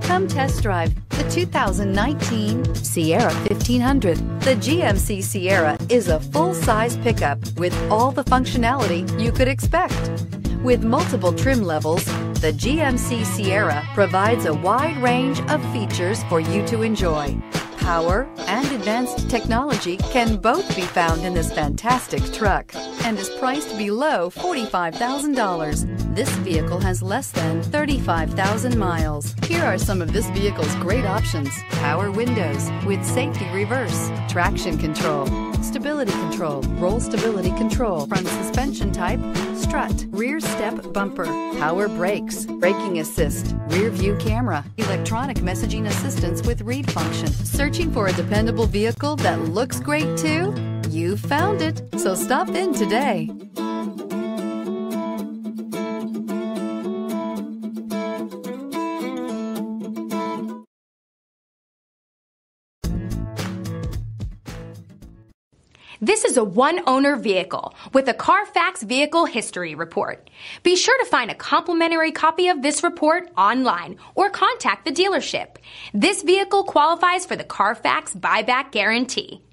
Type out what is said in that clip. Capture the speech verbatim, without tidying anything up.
Come test drive the two thousand nineteen Sierra fifteen hundred. The G M C Sierra is a full-size pickup with all the functionality you could expect. With multiple trim levels, the G M C Sierra provides a wide range of features for you to enjoy. Power and advanced technology can both be found in this fantastic truck and is priced below forty-five thousand dollars. This vehicle has less than thirty-five thousand miles. Here are some of this vehicle's great options: power windows with safety reverse, traction control, stability control, roll stability control, front suspension type, strut, rear step bumper, power brakes, braking assist, rear view camera, electronic messaging assistance with read function. Searching for a dependable vehicle that looks great too? You found it, so stop in today. This is a one-owner vehicle with a Carfax Vehicle History Report. Be sure to find a complimentary copy of this report online or contact the dealership. This vehicle qualifies for the Carfax Buyback Guarantee.